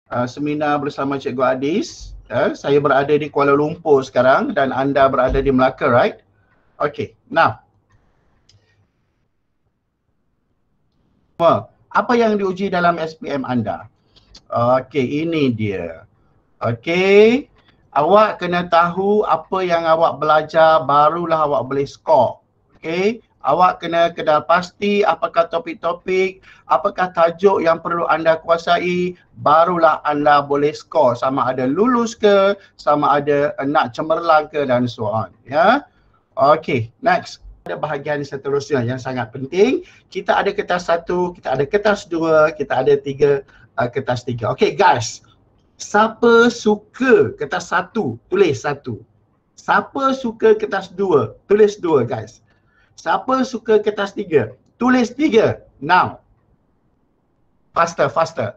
seminar bersama Cikgu Adis. Saya berada di Kuala Lumpur sekarang dan anda berada di Melaka, right? Okay, now. Apa yang diuji dalam SPM anda? Okay, ini dia. Okay, awak kena tahu apa yang awak belajar, barulah awak boleh score. Okay, awak kena kenal pasti apakah topik-topik, apakah tajuk yang perlu anda kuasai, barulah anda boleh score, sama ada lulus ke, sama ada nak cemerlang ke, dan so on. Ya. Okay, next. Ada bahagian seterusnya yang sangat penting. Kita ada kertas 1, kita ada kertas 2, kita ada kertas 3. Okay guys, siapa suka kertas 1, tulis 1. Siapa suka kertas 2, tulis 2 guys. Siapa suka kertas 3, tulis 3. Now. Faster, faster.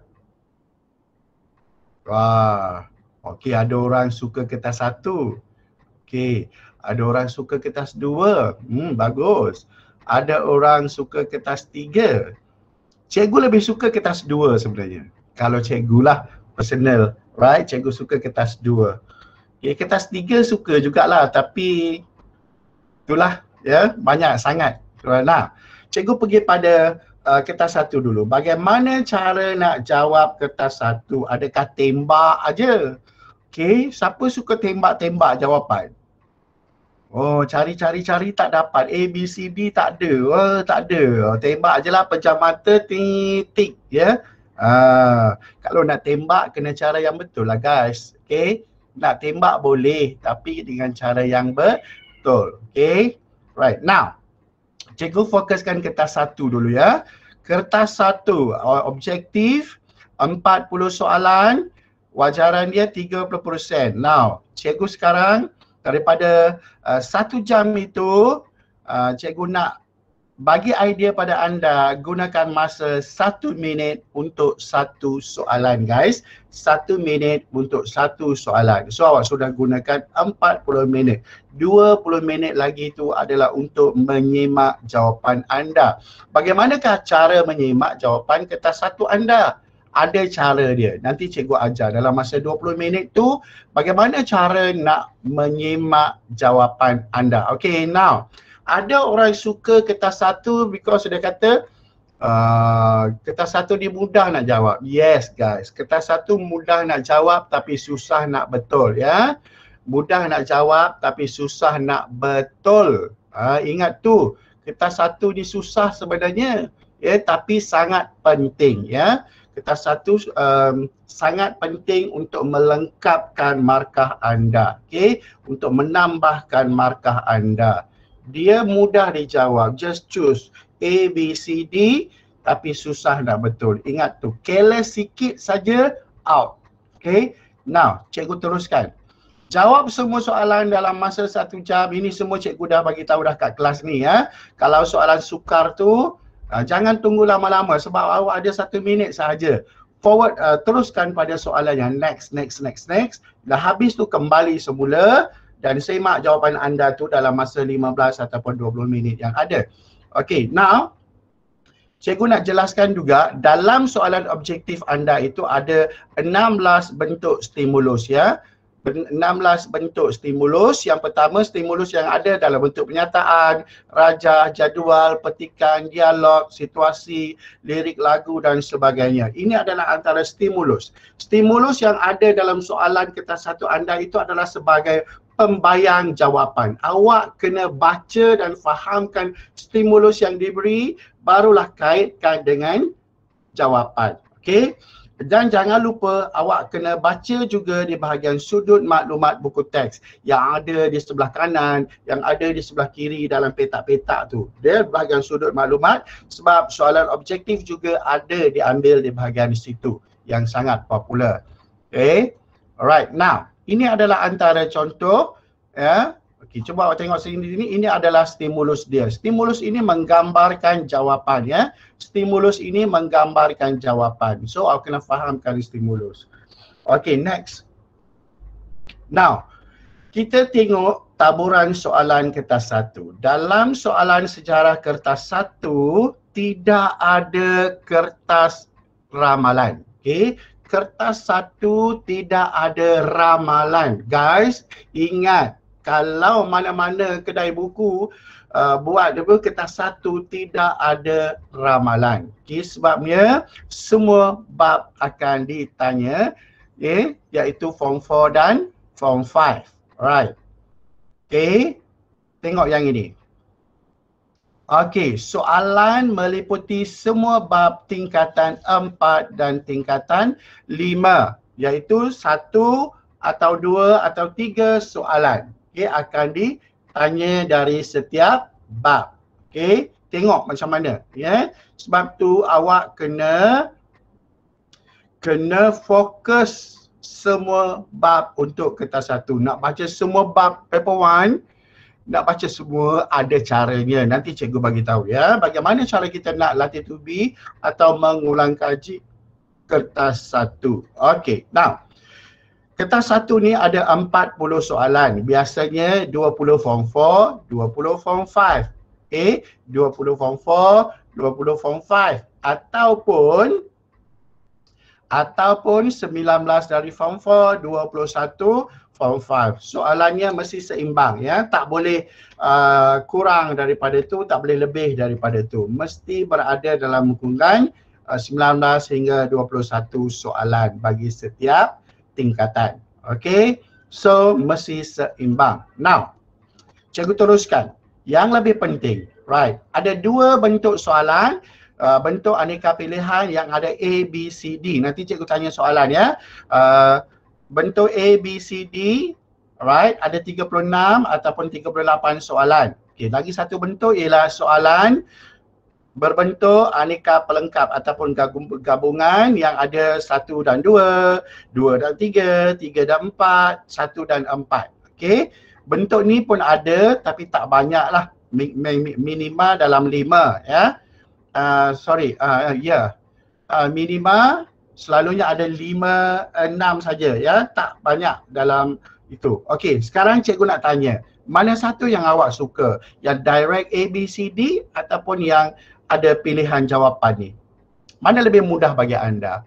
Wah, okay, ada orang suka kertas 1. Okay. Ada orang suka kertas 2. Bagus. Ada orang suka kertas 3. Cikgu lebih suka kertas 2 sebenarnya. Kalau cikgu lah personal, right? Cikgu suka kertas 2. Okay, kertas 3 suka jugalah, tapi itulah ya, banyak sangat. Nah, cikgu pergi pada kertas 1 dulu. Bagaimana cara nak jawab kertas 1? Adakah tembak aja? Okay, siapa suka tembak-tembak jawapan? Oh, cari-cari tak dapat. A, B, C, D tak ada. Oh, tak ada. Tembak je lah, pejam mata, tik, ya. Kalau nak tembak, kena cara yang betul lah guys. Okay. Nak tembak boleh, tapi dengan cara yang betul. Okay. Right. Now, cikgu fokuskan kertas 1 dulu ya. Kertas 1, objektif, 40 soalan, wajaran dia 30%. Now, cikgu sekarang daripada 1 jam itu, cikgu nak bagi idea pada anda, gunakan masa 1 minit untuk 1 soalan guys. 1 minit untuk 1 soalan. So awak sudah gunakan 40 minit. 20 minit lagi itu adalah untuk menyimak jawapan anda. Bagaimanakah cara menyimak jawapan kertas 1 anda? Ada cara dia. Nanti cikgu ajar dalam masa 20 minit tu bagaimana cara nak menyimak jawapan anda. Okay, now. Ada orang suka kertas 1 because dia kata kertas 1 ni mudah nak jawab. Yes guys, kertas 1 mudah nak jawab tapi susah nak betul ya. Mudah nak jawab tapi susah nak betul. Ingat tu, kertas 1 ni susah sebenarnya ya, tapi sangat penting ya. Kertas 1 sangat penting untuk melengkapkan markah anda, okay? Untuk menambahkan markah anda. Dia mudah dijawab, just choose A, B, C, D, tapi susah nak betul. Ingat tu, careless sikit saja, out. Okay, now cikgu teruskan. Jawab semua soalan dalam masa 1 jam. Ini semua cikgu dah bagi tahu dah kat kelas ni ya. Kalau soalan sukar tu, jangan tunggu lama-lama sebab awak ada 1 minit sahaja. Forward, teruskan pada soalan yang next. Dah habis tu kembali semula dan semak jawapan anda tu dalam masa 15 ataupun 20 minit yang ada. Okay, now cikgu nak jelaskan juga dalam soalan objektif anda itu ada 16 bentuk stimulus ya. 16 bentuk stimulus. Yang pertama, stimulus yang ada dalam bentuk pernyataan, rajah, jadual, petikan, dialog, situasi, lirik lagu dan sebagainya. Ini adalah antara stimulus. Stimulus yang ada dalam soalan kertas 1 anda itu adalah sebagai pembayang jawapan. Awak kena baca dan fahamkan stimulus yang diberi, barulah kaitkan dengan jawapan. Okey? Dan jangan lupa awak kena baca juga di bahagian sudut maklumat buku teks yang ada di sebelah kanan, yang ada di sebelah kiri dalam petak-petak tu. Dia bahagian sudut maklumat sebab soalan objektif juga ada diambil di bahagian situ yang sangat popular. Okay. Alright. Now, ini adalah antara contoh ya. Okey, cuba awak tengok sini. Ini adalah stimulus dia. Stimulus ini menggambarkan jawapan ya. Stimulus ini menggambarkan jawapan. So, awak kena fahamkan stimulus. Okey, next. Now, kita tengok taburan soalan kertas 1. Dalam soalan sejarah kertas 1, tidak ada kertas ramalan. Okey, kertas 1 tidak ada ramalan. Guys, ingat, kalau mana-mana kedai buku buat kertas 1 tidak ada ramalan. Okay, sebabnya semua bab akan ditanya, iaitu form 4 dan form 5. Alright. Okay, tengok yang ini. Okey, soalan meliputi semua bab tingkatan 4 dan tingkatan 5, iaitu 1 atau 2 atau 3 soalan. Okey, akan ditanya dari setiap bab. Okey, tengok macam mana, ya. Sebab tu awak kena fokus semua bab untuk kertas 1. Nak baca semua bab paper 1, nak baca semua ada caranya. Nanti cikgu bagi tahu, ya, bagaimana cara kita nak latih to be atau mengulang kaji kertas 1. Okey, now kertas 1 ni ada 40 soalan. Biasanya 20 form 4, 20 form 5. 20 form 4, 20 form 5 ataupun 19 dari form 4, 21 form 5. Soalannya mesti seimbang, ya. Tak boleh kurang daripada tu, tak boleh lebih daripada tu. Mesti berada dalam kurungan 19 hingga 21 soalan bagi setiap tingkatan. Okey. So mesti seimbang. Now, cikgu teruskan. Yang lebih penting, right? Ada 2 bentuk soalan. Bentuk aneka pilihan yang ada A, B, C, D. Nanti cikgu tanya soalan, ya. Bentuk A, B, C, D, right, ada 36 ataupun 38 soalan. Okey, lagi satu bentuk ialah soalan berbentuk aneka pelengkap ataupun gabungan yang ada 1 dan 2, 2 dan 3, 3 dan 4, 1 dan 4. Okey, bentuk ni pun ada tapi tak banyaklah, minima dalam 5, ya. Minima selalunya ada 5, 6 saja, ya, tak banyak dalam itu. Okey, sekarang cikgu nak tanya, mana satu yang awak suka? Yang direct A, B, C, D ataupun yang ada pilihan jawapan ni? Mana lebih mudah bagi anda?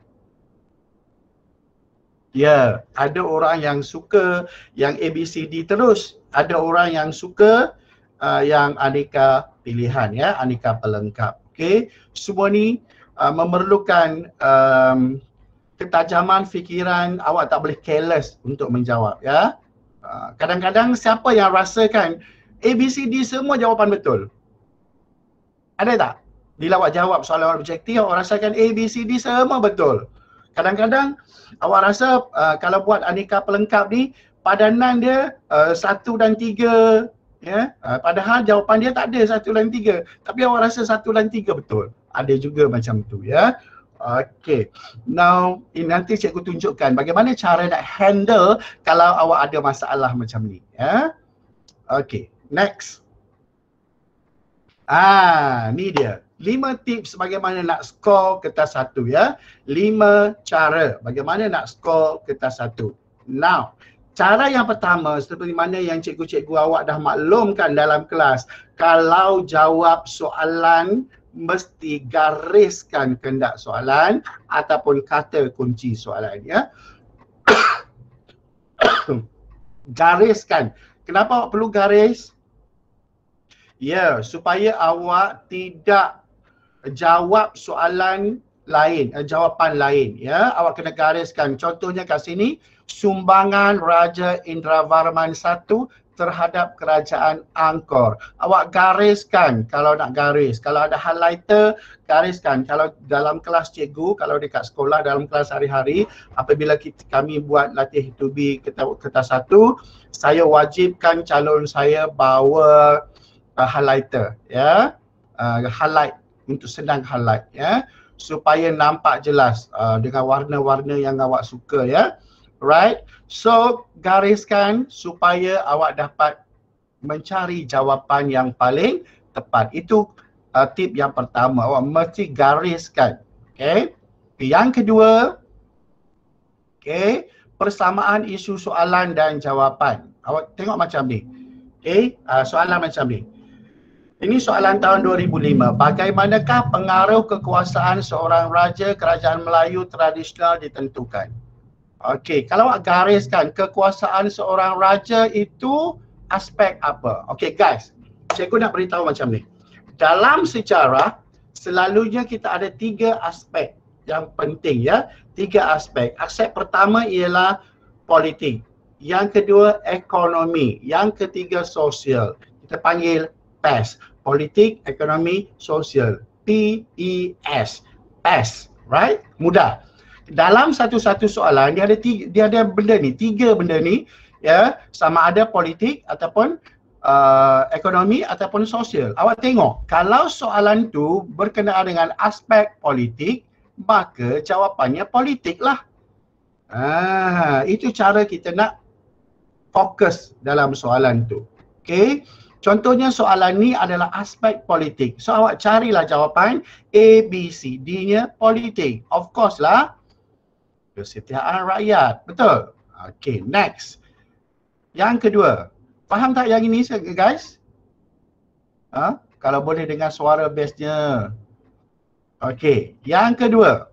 Ya, ada orang yang suka yang A, B, C, D terus. Ada orang yang suka yang aneka pilihan, ya, aneka pelengkap. Okey, semua ni memerlukan ketajaman fikiran. Awak tak boleh careless untuk menjawab, ya. Kadang-kadang siapa yang rasakan A, B, C, D semua jawapan betul? Ada tak? Bila awak jawab soalan objektif, awak rasakan A, B, C, D semua betul. Kadang-kadang awak rasa kalau buat aneka pelengkap ni, padanan dia 1 dan 3, ya. Padahal jawapan dia tak ada 1 dan 3, tapi awak rasa 1 dan 3 betul. Ada juga macam tu, ya. Okey. Now, nanti cikgu tunjukkan bagaimana cara nak handle kalau awak ada masalah macam ni, ya. Okey, next. Ni dia. 5 tips bagaimana nak skor kertas 1, ya. 5 cara bagaimana nak skor kertas 1. Now, cara yang pertama, seperti mana yang cikgu-cikgu awak dah maklumkan dalam kelas, kalau jawab soalan mesti gariskan kehendak soalan ataupun kata kunci soalan, ya. Gariskan. Kenapa awak perlu garis? Ya, supaya awak tidak jawab soalan lain, jawapan lain, ya. Awak kena gariskan. Contohnya kat sini, sumbangan Raja Indravarman I terhadap kerajaan Angkor. Awak gariskan kalau nak garis. Kalau ada highlighter, gariskan. Kalau dalam kelas cikgu, kalau dekat sekolah dalam kelas hari-hari, apabila kami buat latih to be kertas 1, saya wajibkan calon saya bawa highlighter, ya. Highlight, untuk senang highlight, ya, supaya nampak jelas dengan warna-warna yang awak suka, ya. Right? So, gariskan supaya awak dapat mencari jawapan yang paling tepat. Itu tip yang pertama. Awak mesti gariskan. Okay? Yang kedua, okay, persamaan isu soalan dan jawapan. Awak tengok macam ni. Okay? Soalan macam ni. Ini soalan tahun 2005. Bagaimanakah pengaruh kekuasaan seorang raja kerajaan Melayu tradisional ditentukan? Okey, kalau gariskan kekuasaan seorang raja itu aspek apa? Okey guys, cikgu nak beritahu macam ni. Dalam sejarah, selalunya kita ada 3 aspek yang penting ya. 3 aspek. Aspek pertama ialah politik. Yang kedua ekonomi. Yang ketiga sosial. Kita panggil PES. Politik, ekonomi, sosial. PES. PES. Right? Mudah. Dalam satu-satu soalan dia ada benda ni, 3 benda ni ya, sama ada politik ataupun ekonomi ataupun sosial. Awak tengok, kalau soalan tu berkenaan dengan aspek politik, maka jawapannya politik lah. Itu cara kita nak fokus dalam soalan tu. Okey. Contohnya soalan ni adalah aspek politik. So awak carilah jawapan A, B, C. D-nya politik. Of course lah. Kesetiaan rakyat. Betul? Okey, next. Yang kedua. Faham tak yang ini guys? Kalau boleh dengar suara bassnya. Okey, yang kedua.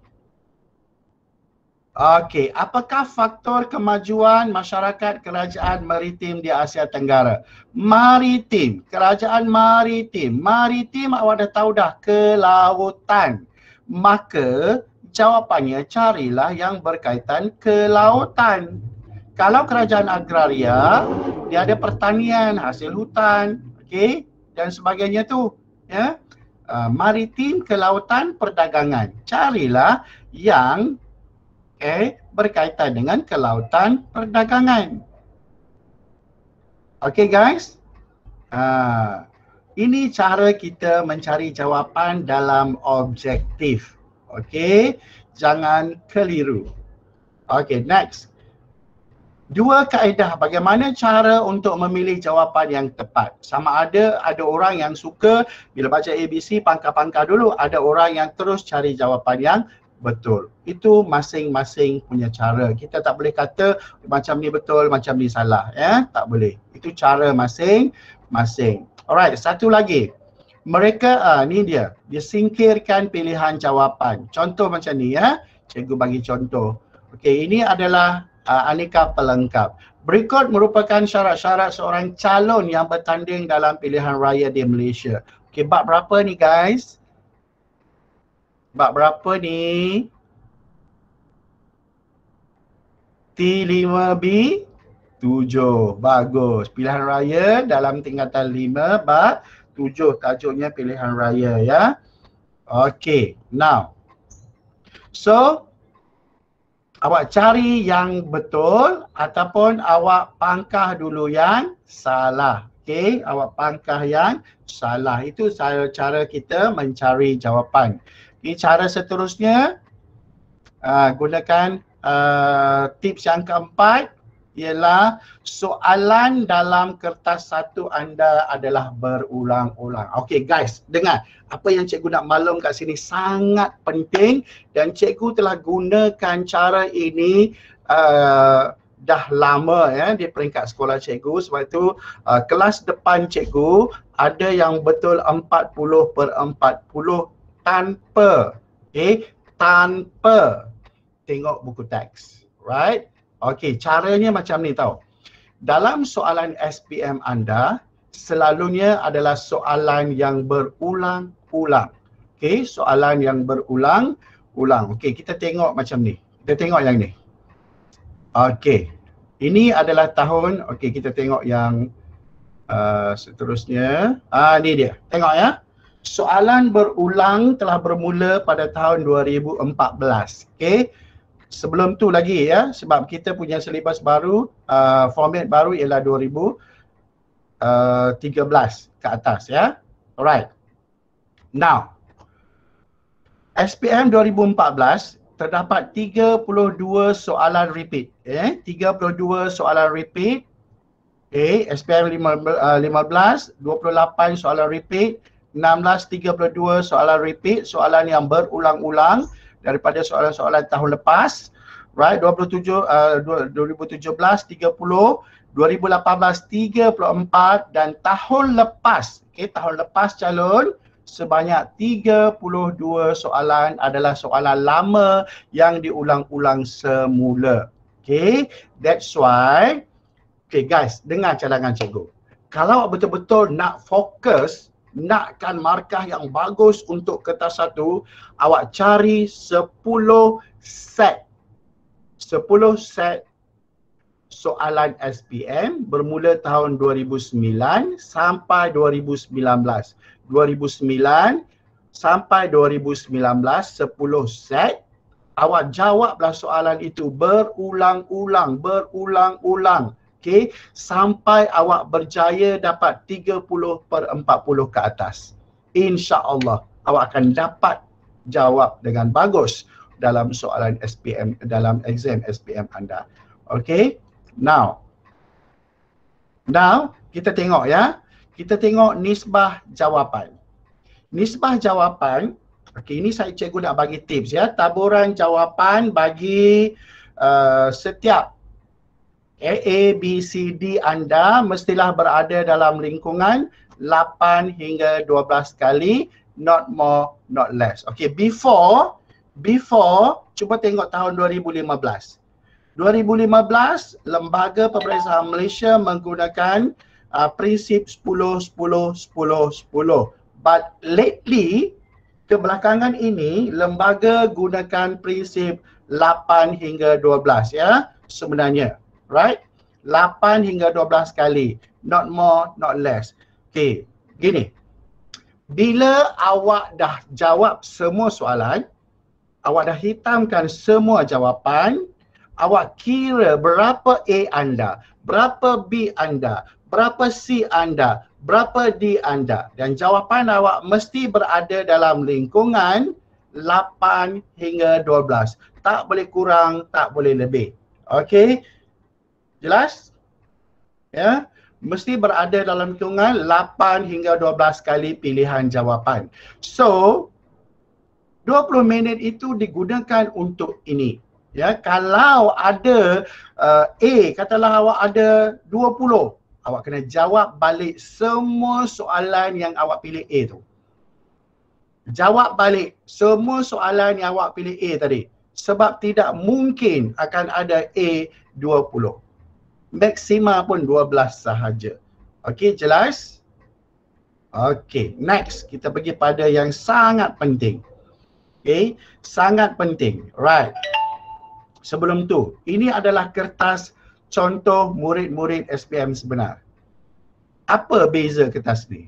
Okey, apakah faktor kemajuan masyarakat kerajaan maritim di Asia Tenggara? Maritim, kerajaan maritim. Maritim awak dah tahu dah, kelautan. Maka jawapannya carilah yang berkaitan kelautan. Kalau kerajaan agraria, dia ada pertanian, hasil hutan, okey, dan sebagainya tu, ya. Maritim, kelautan, perdagangan. Carilah yang berkaitan dengan kelautan, perdagangan. Okey guys. Ini cara kita mencari jawapan dalam objektif. Okey, jangan keliru. Okey, next. 2 kaedah bagaimana cara untuk memilih jawapan yang tepat. Sama ada orang yang suka bila baca ABC pangkah-pangkah dulu, ada orang yang terus cari jawapan yang betul. Itu masing-masing punya cara. Kita tak boleh kata macam ni betul, macam ni salah, ya. Tak boleh. Itu cara masing-masing. Alright, satu lagi. Mereka ni dia singkirkan pilihan jawapan. Contoh macam ni ya. Cikgu bagi contoh. Okey, ini adalah aneka pelengkap. Berikut merupakan syarat-syarat seorang calon yang bertanding dalam pilihan raya di Malaysia. Okey, bab berapa ni guys? Bab berapa ni? T5B 7. Bagus. Pilihan raya dalam tingkatan 5 bab 7. Tajuknya pilihan raya ya. Okey, now. So, awak cari yang betul ataupun awak pangkah dulu yang salah. Okey, awak pangkah yang salah. Itu cara kita mencari jawapan. Ini cara seterusnya, gunakan tips yang keempat ialah soalan dalam kertas 1 anda adalah berulang-ulang. Okey guys, dengar. Apa yang cikgu nak maklum kat sini sangat penting dan cikgu telah gunakan cara ini dah lama ya di peringkat sekolah cikgu. Sebab itu kelas depan cikgu ada yang betul 40/40 tanpa tanpa tengok buku teks, right? Okey, caranya macam ni tau. Dalam soalan SPM anda selalunya adalah soalan yang berulang-ulang. Okey, soalan yang berulang-ulang. Okey, kita tengok macam ni. Kita tengok yang ni. Okey. Ini adalah tahun, okey kita tengok yang seterusnya. Ni dia. Tengok ya. Soalan berulang telah bermula pada tahun 2014. Okey. Sebelum tu lagi ya, sebab kita punya silibus baru, format baru ialah 2013 ke atas ya. Alright. Now, SPM 2014 terdapat 32 soalan repeat. 32 soalan repeat. SPM 15, 28 soalan repeat. 16, 32 soalan repeat, soalan yang berulang-ulang daripada soalan-soalan tahun lepas, right? 2017, 30 2018 34 dan tahun lepas, tahun lepas calon sebanyak 32 soalan adalah soalan lama yang diulang-ulang semula. That's why, guys, dengar cadangan cikgu. Kalau betul-betul nak fokus, nakkan markah yang bagus untuk kertas 1, awak cari 10 set. 10 set soalan SPM bermula tahun 2009 sampai 2019. 2009 sampai 2019, 10 set. Awak jawablah soalan itu berulang-ulang. Sampai awak berjaya dapat 30/40 ke atas. InsyaAllah awak akan dapat jawab dengan bagus dalam soalan SPM, dalam exam SPM anda. Now kita tengok ya. Kita tengok nisbah jawapan. Nisbah jawapan, ini saya cikgu nak bagi tips ya. Taburan jawapan bagi setiap A, B, C, D anda mestilah berada dalam lingkungan 8 hingga 12 kali, not more, not less. Before, cuba tengok tahun 2015. 2015, Lembaga Peperiksaan Malaysia menggunakan prinsip 10-10-10-10. But lately, kebelakangan ini, lembaga gunakan prinsip 8 hingga 12 ya, sebenarnya. Right? 8 hingga 12 kali. Not more, not less. Gini. Bila awak dah jawab semua soalan, awak dah hitamkan semua jawapan, awak kira berapa A anda, berapa B anda, berapa C anda, berapa D anda. Dan jawapan awak mesti berada dalam lingkungan 8 hingga 12. Tak boleh kurang, tak boleh lebih. Jelas? Ya, mesti berada dalam lingkungan 8 hingga 12 kali pilihan jawapan. So, 20 minit itu digunakan untuk ini. Ya, kalau ada A, katalah awak ada 20, awak kena jawab balik semua soalan yang awak pilih A tu. Jawab balik semua soalan yang awak pilih A tadi. Sebab tidak mungkin akan ada A 20. Maksima pun 12 sahaja. Jelas? Next. Kita pergi pada yang sangat penting. Sangat penting. Right. Sebelum tu, ini adalah kertas contoh murid-murid SPM sebenar. Apa beza kertas ni?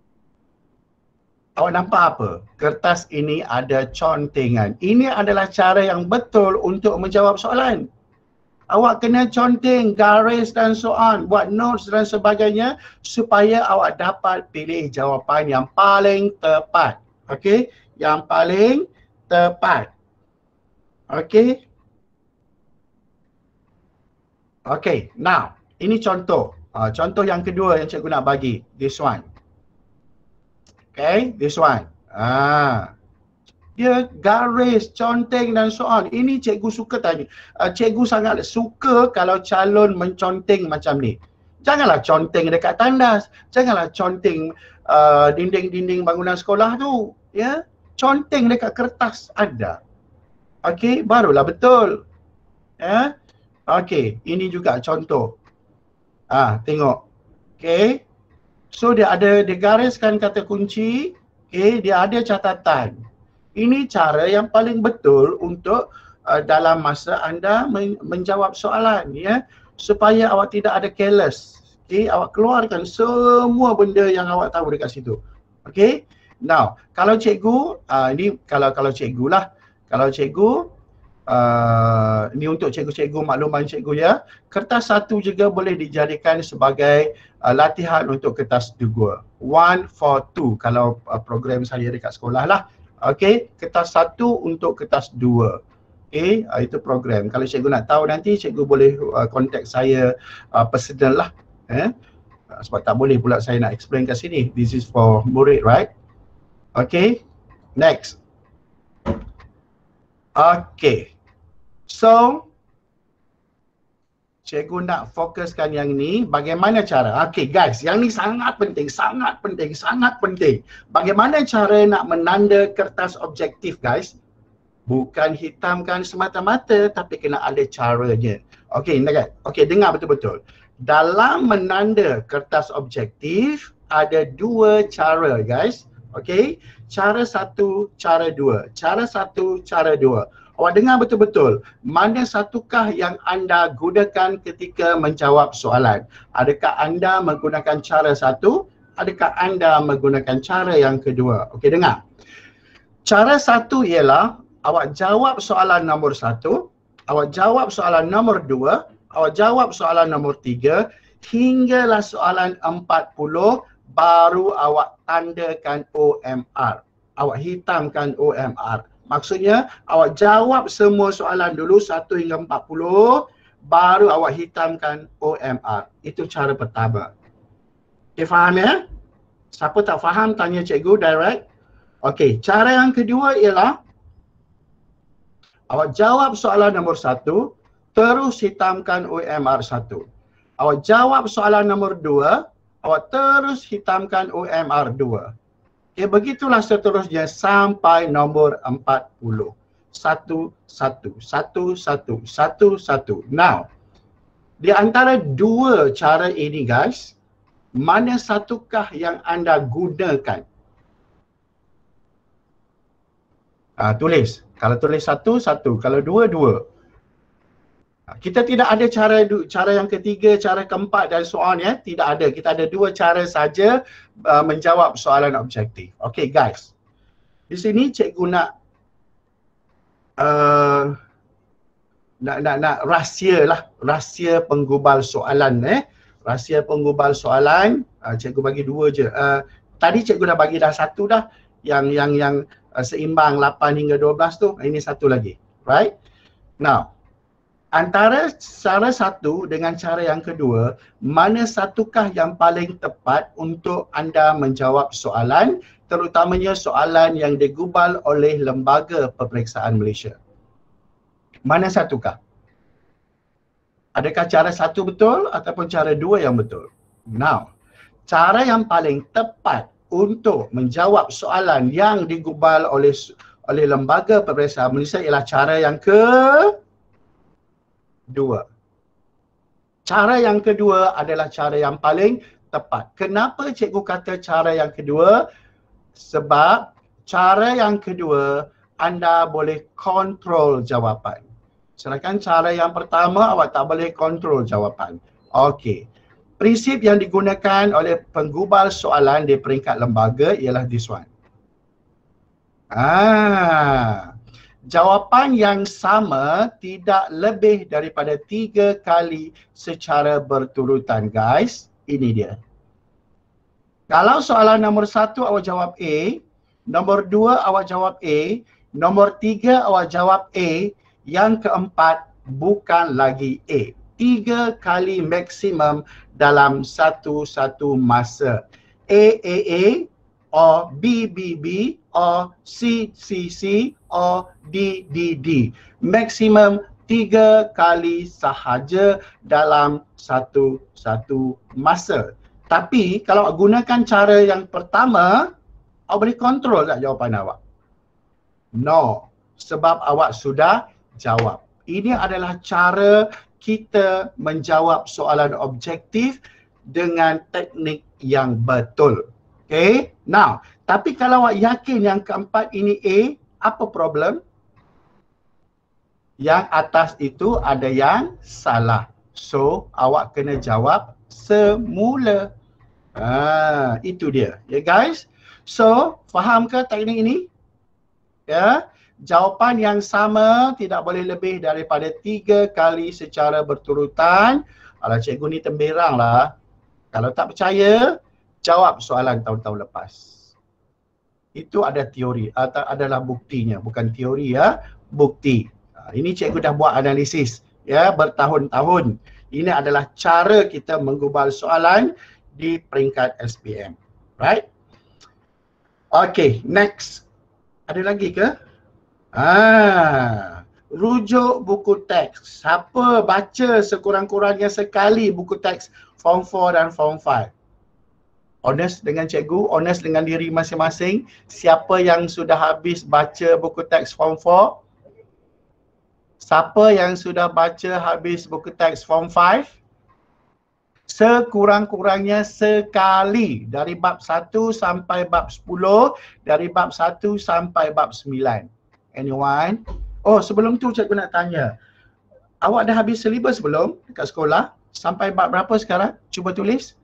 Awak nampak apa? Kertas ini ada contengan. Ini adalah cara yang betul untuk menjawab soalan. Awak kena conteng, garis dan so on, buat notes dan sebagainya supaya awak dapat pilih jawapan yang paling tepat. Yang paling tepat. Now, ini contoh. Contoh yang kedua yang cikgu nak bagi. This one. This one. Dia garis, conteng dan so on. Ini cikgu suka tanya. Cikgu sangat suka kalau calon menconteng macam ni. Janganlah conteng dekat tandas. Janganlah conteng dinding-dinding bangunan sekolah tu. Ya, conteng dekat kertas ada. Barulah betul. Ya. Ini juga contoh. Tengok. So dia gariskan kata kunci. Dia ada catatan. Ini cara yang paling betul untuk dalam masa anda menjawab soalan ya, supaya awak tidak ada careless. Awak keluarkan semua benda yang awak tahu dekat situ. Now, kalau cikgu ini kalau cikgu lah. Kalau cikgu ini untuk cikgu-cikgu, makluman cikgu ya. Kertas 1 juga boleh dijadikan sebagai latihan untuk kertas 2. 1 for 2 kalau program saya dekat sekolah lah. Kertas 1 untuk kertas 2. Itu program. Kalau cikgu nak tahu nanti, cikgu boleh contact saya personal lah. Sebab tak boleh pula saya nak explain kat sini. This is for murid, right? Next. So cikgu nak fokuskan yang ni. Bagaimana cara? Okay guys, yang ni sangat penting, sangat penting, sangat penting. Bagaimana cara nak menanda kertas objektif guys? Bukan hitamkan semata-mata, tapi kena ada caranya. Okay, dengar betul-betul. Dalam menanda kertas objektif, ada dua cara guys. Okay, cara satu, cara dua. Cara satu, cara dua. Awak dengar betul-betul, mana satukah yang anda gunakan ketika menjawab soalan? Adakah anda menggunakan cara satu? Adakah anda menggunakan cara yang kedua? Okey, dengar. Cara satu ialah awak jawab soalan nombor satu, awak jawab soalan nombor dua, awak jawab soalan nombor tiga, hinggalah soalan 40 baru awak tandakan OMR. Awak hitamkan OMR. Maksudnya awak jawab semua soalan dulu 1 hingga 40 baru awak hitamkan OMR. Itu cara pertama. Okay, faham ya? Siapa tak faham tanya cikgu direct. Okey, cara yang kedua ialah awak jawab soalan nombor 1 terus hitamkan OMR 1. Awak jawab soalan nombor 2, awak terus hitamkan OMR 2. Okay, begitulah seterusnya sampai nombor 40. 1, 1, 1, 1, 1, 1. Now, di antara dua cara ini guys, mana satukah yang anda gunakan? Tulis. Kalau tulis 1, 1. Kalau 2, 2. Kita tidak ada cara yang ketiga, cara keempat dan so on ya. Tidak ada. Kita ada dua cara saja menjawab soalan objektif. Okay guys. Di sini cikgu nak rahsia lah. Rahsia penggubal soalan Rahsia penggubal soalan. Cikgu bagi dua je. Tadi cikgu dah bagi dah satu dah. Yang seimbang 8 hingga 12 tu. Ini satu lagi. Right? Now. Antara cara satu dengan cara yang kedua, mana satukah yang paling tepat untuk anda menjawab soalan, terutamanya soalan yang digubal oleh Lembaga Peperiksaan Malaysia? Mana satukah? Adakah cara satu betul ataupun cara dua yang betul? Now, cara yang paling tepat untuk menjawab soalan yang digubal oleh Lembaga Peperiksaan Malaysia ialah cara yang kedua. Cara yang kedua adalah cara yang paling tepat. Kenapa cikgu kata cara yang kedua? Sebab cara yang kedua anda boleh kontrol jawapan. Sedangkan cara yang pertama awak tak boleh kontrol jawapan. Okey. Prinsip yang digunakan oleh penggubal soalan di peringkat lembaga ialah this one. Jawapan yang sama tidak lebih daripada 3 kali secara berturutan guys. Ini dia. Kalau soalan nombor 1 awak jawab A, nombor 2 awak jawab A, nombor 3 awak jawab A, yang keempat bukan lagi A. 3 kali maksimum dalam satu masa. A, or B, or C, or D. Maksimum 3 kali sahaja dalam satu masa. Tapi kalau awak gunakan cara yang pertama, awak boleh kontrol tak jawapan awak? No, sebab awak sudah jawab. Ini adalah cara kita menjawab soalan objektif dengan teknik yang betul. Okay, now, tapi kalau awak yakin yang keempat ini A, apa problem? Yang atas itu ada yang salah. So, awak kena jawab semula. Itu dia. Ya guys? So, faham ke teknik ini? Ya, jawapan yang sama tidak boleh lebih daripada 3 kali secara berturutan. Alah, cikgu ni temberang lah. Kalau tak percaya, jawab soalan tahun-tahun lepas. Itu ada teori, atau adalah buktinya. Bukan teori ya, bukti. Ini cikgu dah buat analisis ya bertahun-tahun. Ini adalah cara kita menggubal soalan di peringkat SPM. Right? Okay, next. Ada lagi ke? rujuk buku teks. Siapa baca sekurang-kurangnya sekali buku teks Form 4 dan Form 5? Honest dengan cikgu, honest dengan diri masing-masing. Siapa yang sudah habis baca buku teks Form 4? Siapa yang sudah baca habis buku teks Form 5? Sekurang-kurangnya sekali, dari bab 1 sampai bab 10, dari bab 1 sampai bab 9. Anyone? Oh, sebelum tu cikgu nak tanya. Awak dah habis silibus belum dekat sekolah? Sampai bab berapa sekarang? Cuba tulis.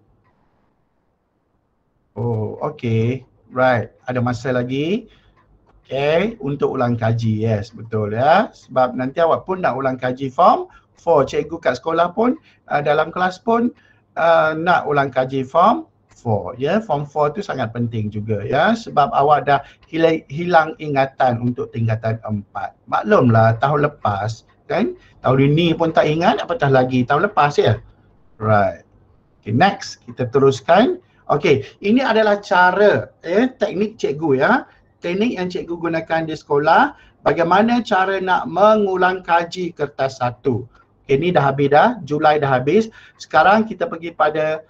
Oh, okay. Right. Ada masa lagi. Okay. Untuk ulang kaji. Yes, betul ya. Sebab nanti awak pun nak ulang kaji form 4. Cikgu kat sekolah pun, dalam kelas pun nak ulang kaji form 4. Ya, form 4 tu sangat penting juga ya. Sebab awak dah hilang ingatan untuk tingkatan 4. Maklumlah tahun lepas kan. Tahun ini pun tak ingat, apatah lagi tahun lepas ya. Right. Okay, next kita teruskan. Okay, ini adalah cara teknik cikgu ya. Teknik yang cikgu gunakan di sekolah, bagaimana cara nak mengulang kaji kertas 1. Okay, ini dah habis dah, Julai dah habis. Sekarang kita pergi pada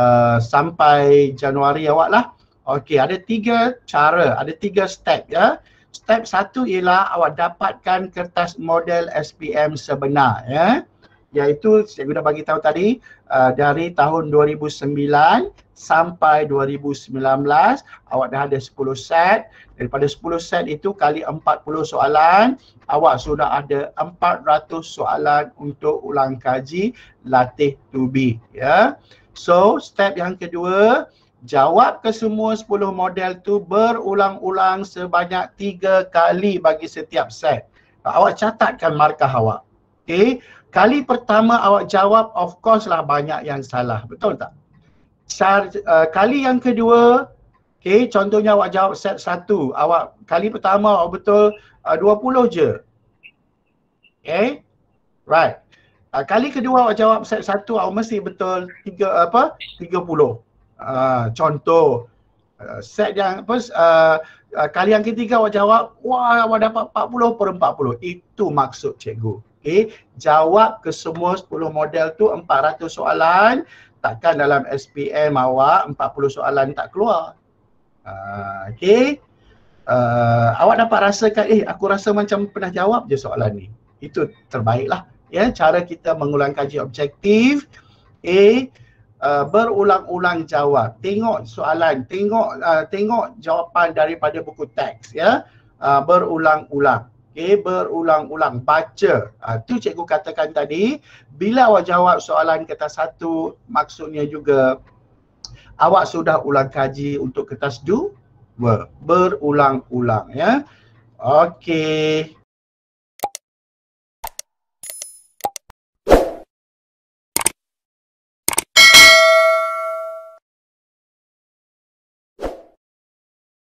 sampai Januari awak lah. Okay, ada 3 cara, ada 3 step ya. Step 1 ialah awak dapatkan kertas model SPM sebenar ya. Iaitu cikgu dah bagi tahu tadi, dari tahun 2009 sampai 2019 awak dah ada 10 set. Daripada 10 set itu kali 40 soalan, awak sudah ada 400 soalan untuk ulang kaji latih to be ya. So step yang kedua, jawab ke semua 10 model tu berulang-ulang sebanyak 3 kali bagi setiap set. Awak catatkan markah awak. Okay. Kali pertama awak jawab, of course lah banyak yang salah. Betul tak? Kali yang kedua, okay, contohnya awak jawab set 1. Awak kali pertama awak betul 20 je. Okay. Right. Kali kedua awak jawab set 1, awak mesti betul 30. Contoh set yang kali yang ketiga awak jawab, wah awak dapat 40/40. Itu maksud cikgu. Okay. Jawab ke semua 10 model tu 400 soalan. Takkan dalam SPM awak 40 soalan tak keluar. Okay. Awak dapat rasakan, aku rasa macam pernah jawab je soalan ni. Itu terbaiklah. Ya, cara kita mengulang kaji objektif. Berulang-ulang jawab. Tengok soalan, tengok jawapan daripada buku teks ya. Berulang-ulang. Okay, berulang-ulang baca. Tu cikgu katakan tadi, bila awak jawab soalan kertas 1, maksudnya juga awak sudah ulang kaji untuk kertas 2. Berulang-ulang ya. Okey.